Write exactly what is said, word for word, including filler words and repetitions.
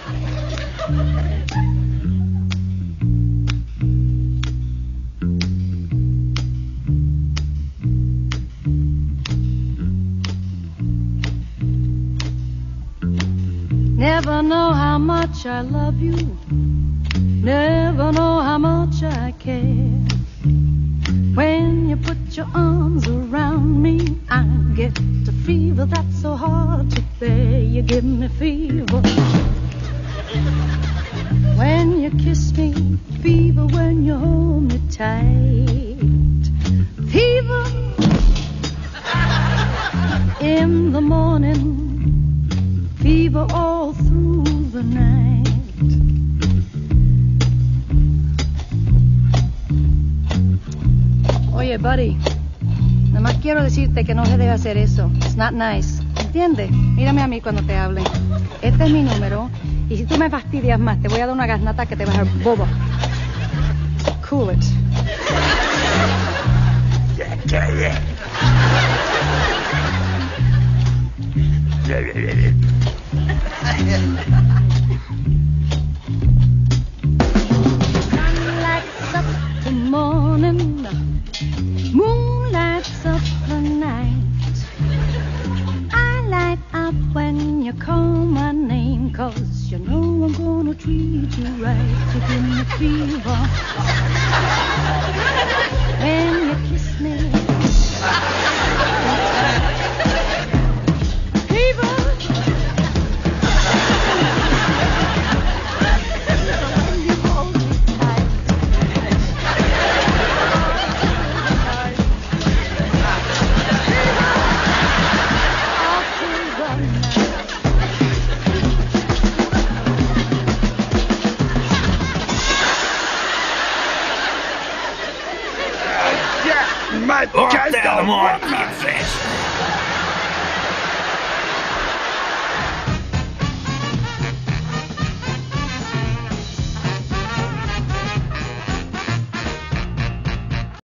Never know how much I love you. Never know how much I care. When you put your arms around me, I get a fever that's so hard to bear. You give me fever when you kiss me, fever when you hold me tight, fever in the morning, fever all through the night. Oye, buddy, nada más quiero decirte que no se debe hacer eso. It's not nice. ¿Entiendes? Mírame a mí cuando te hable. Este es mi número. Y si tú me fastidias más, te voy a dar una garnata que te va a dejar bobo. Cool it. Yeah, yeah, yeah. Yeah, yeah, yeah, yeah. Sun lights up the morning, moon lights up the night. I light up when you call my name, 'cause you know I'm gonna treat you right. You give me fever when you kiss me. Fever when you hold me tight. All through the night. Yeah, my Up guys there, don't more want confess.